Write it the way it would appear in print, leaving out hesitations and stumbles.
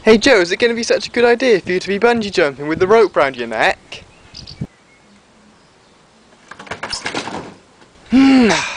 Hey Joe, is it going to be such a good idea for you to be bungee jumping with the rope round your neck?